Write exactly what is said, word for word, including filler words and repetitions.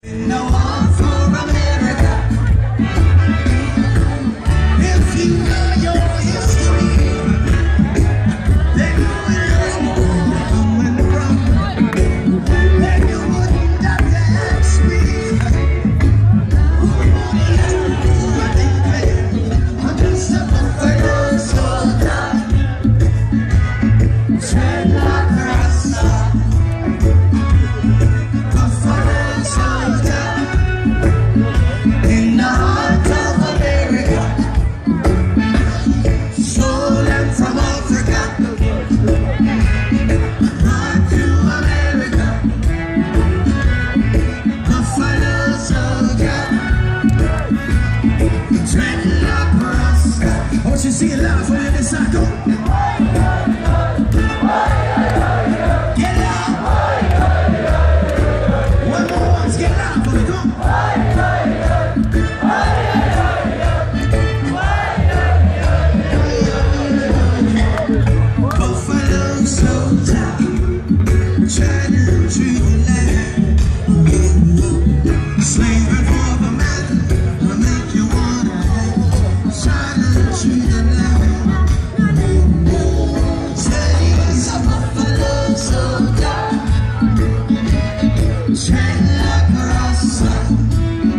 No one for America. If you know your history, then you will know coming from. Then you wouldn't have to ask me. I'm just a buffalo soldier, tread like a rasta. Buffalo soldier in the heart of America, stolen from Africa, brought to America. Buffalo soldier, tread like a rasta. I want you to sing it loud for me in this cycle. Get loud. One more once, get loud for me, come on. Buffalo soldier, shining through the land, slaving for the man, will make you wanna hang, shining through the land. Said he was a buffalo soldier, shining like a rasta.